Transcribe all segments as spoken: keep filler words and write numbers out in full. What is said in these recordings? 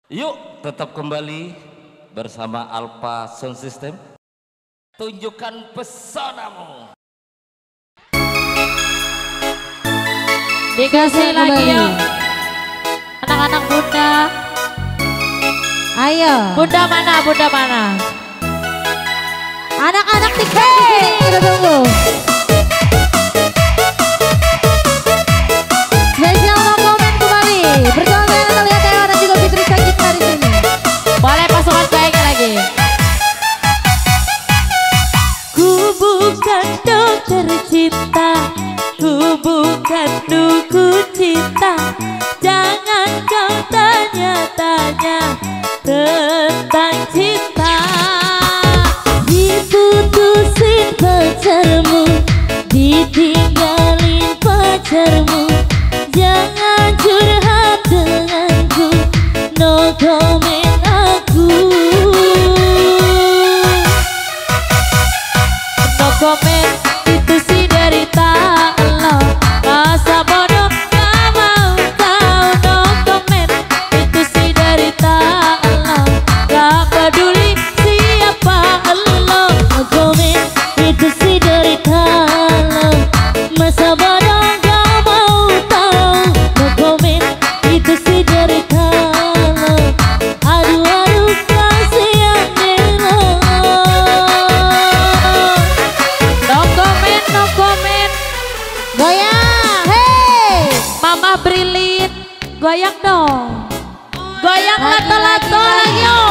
Yuk tetap kembali bersama Alpha Sound System. Tunjukkan pesonamu. Dikasih lagi yuk anak-anak bunda. Ayo. Bunda mana? Bunda mana? Anak-anak TikTok di sini kita tunggu. Spesial no comment kembali bersama saya Natalia Tewa dan juga Fitri Sagita di sini. Boleh pasukan kayaknya lagi. Ku bukan dokter cinta, ku bukan dukun cinta. Jangan kau tanya-tanya tentang cinta. Diputusin pacarmu, ditinggalin pacarmu. Jangan curhat denganku, no comment aku. No comment itu sih derita lo. Masa bodoh gak mau tahu. No comment itu sih derita lo. Gak peduli siapa lo. No comment itu sih derita lo. Masa bodoh gak mau tahu. No comment itu sih derita lo. Aduh aduh kasihan lo. No comment, no comment. Goyang, hey. Mama Brilin, goyang dong. Goyang Lagi, lato-lato lagi, lagi yuk.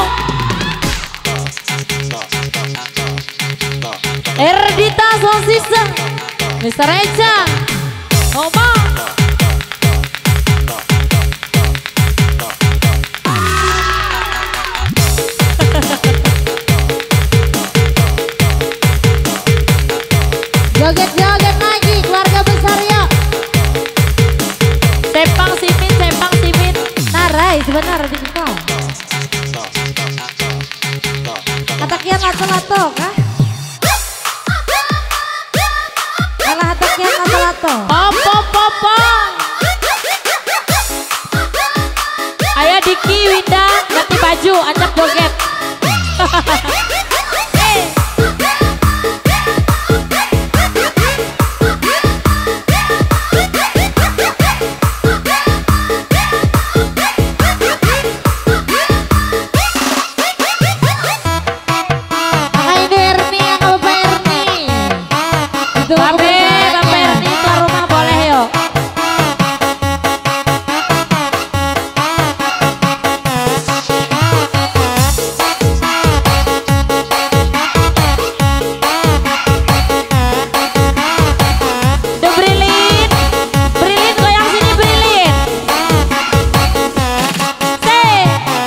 Erdita Sound System, Mister Eja, ngomong. Joget-joget lagi keluarga besar yuk. Sepang simin, sepang simin. Narai sebentar di kau. Kata kian lato-lato kah? Kalah hata kian lato-lato. Pom pom pom pom. Ayo Diki, Winda, ganti baju, ajak joget. Eh. Kakak ini Erni yang lupa Erni. Itu aku Babe, bertanya. Babe Erni keluar rumah boleh yuk. Duh Brilin, Brilin goyang sini Brilin. Say.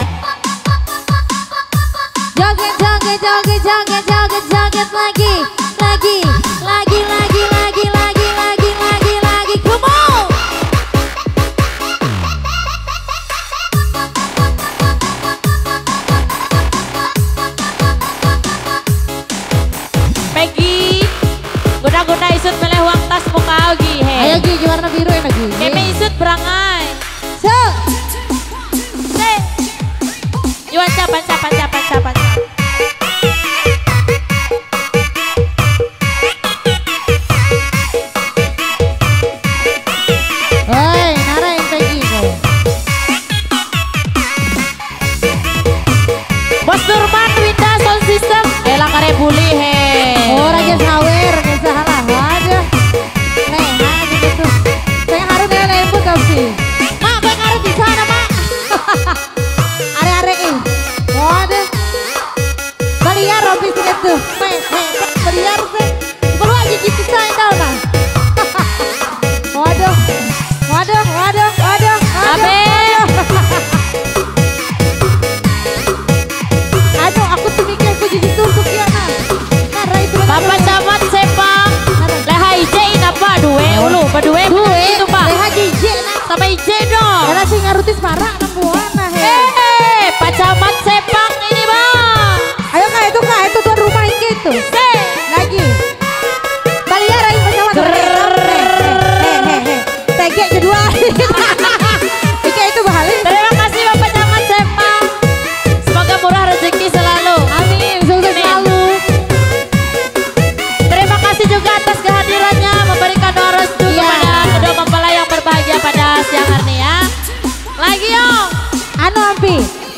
Joget, joget, joget, joget, joget, joget lagi, lagi, lagi, lagi, lagi, lagi, lagi, lagi, lagi, come on. Peggy, guna-guna isut meleh uang tas muka Augi he. Ayo Gi, warna biru ya Gi. Kami isut berangai. So, Se. Yuan capan capan capan capan. oi, nara yang Peggy kau. Bos Nurman Winda Sound System. Elang kare buli he. Oh, raja sawer, raja salah aja. Leha gitu. Saya harus ya lembut kau sih. Mak, bang harus di sana mak. Are-are eh. Oh, deh.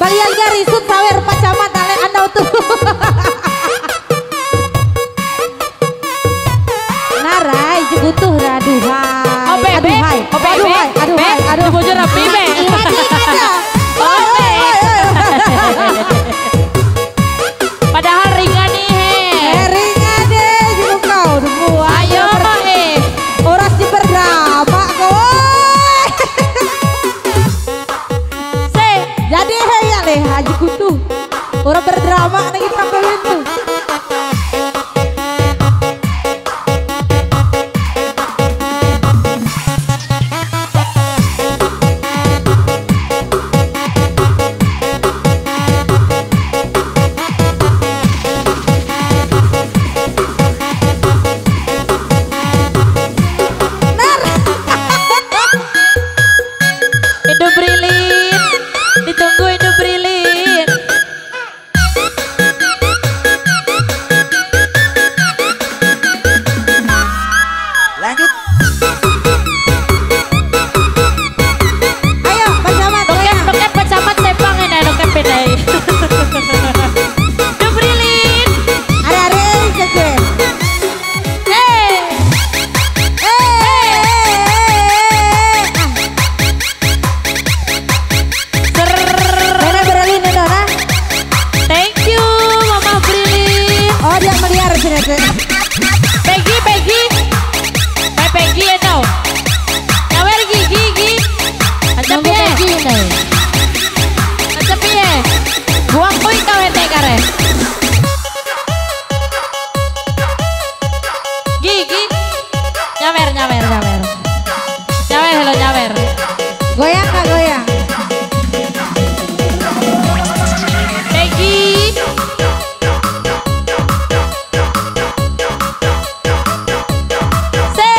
Balian gari sut sawer pacamat ale anda tuh. Narai jegutuh raduhai. Oh bebe, aduhai, oh bebe, aduhai, aduhai, aduh. bujur rapi be. Ingat ingat ya. Oh be. Padahal ringan nih he. Eh ringan deh juga kau semua. Ayo eh. Orang si berdrama kau. Se. Jadi he ya leh haji kutu. Orang berdrama lagi tampilin tuh. Hidup Brilin, ditunggu hidup Brilin. Lanjut. Ayo pacamat. Doket doket pacamat sepang ini doket pindah. Hidup Brilin. Are-are jago. Eh. Mana Berlin itu nah? Thank you Mama Brilin. Oh dia meliar sini sih. Peggy Peggy. Eh Peggy ya tau. Nyawer gigi gigi. Ancap ya. Ancap ya. Buang poin kau hete kare. Gigi. Nyawer nyawer nyawer. Nyawer hello nyawer. Goyang kak goyang. Peggy. Se.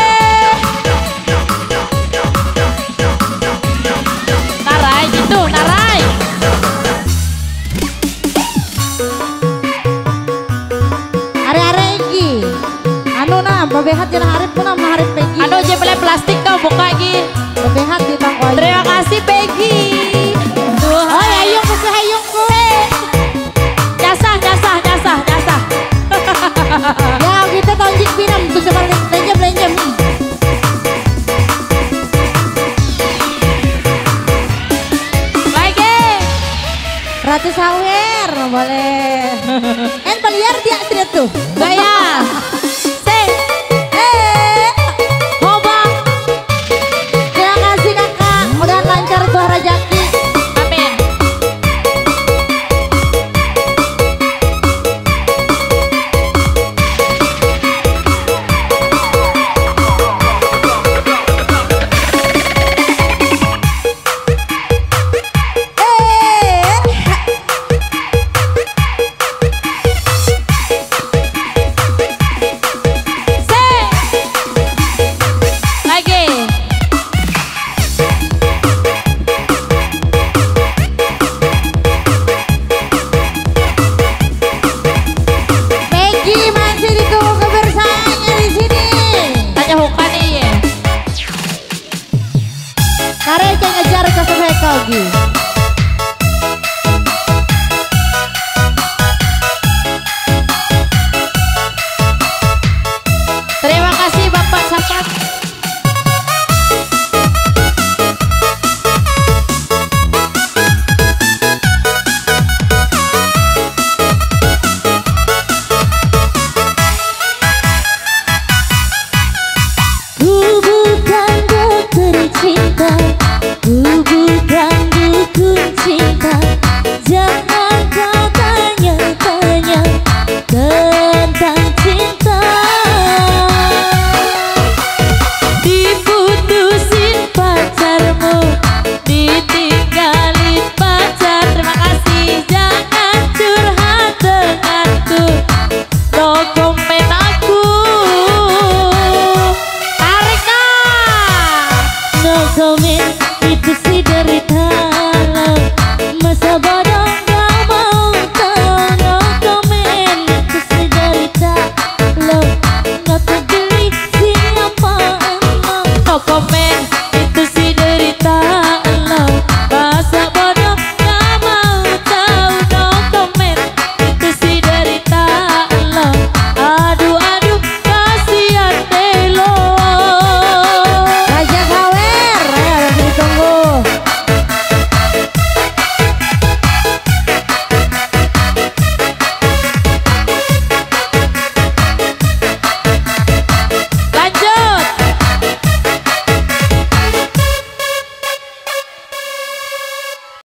Narai gitu, narai. Are-are iki. Anu nah, babehat jangan harip pun nama harip Peggy. Aduh jebelnya plastik kau buka lagi. Babehat di tang oil. Terima kasih Peggy. Tuh, Oh hayung ku hayung ku. nyasah, nyasah, nyasah, nyasah. Ya kita tonjik pinam tuh seperti lenjem lenjem. Lagi. Ratu sawer boleh. En baliar dia tidak tuh. Bayar.